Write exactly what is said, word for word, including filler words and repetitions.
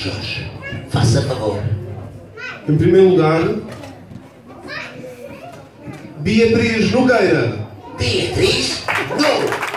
Jorge. Faça favor. Em primeiro lugar, Beatriz Nogueira. Beatriz? Não!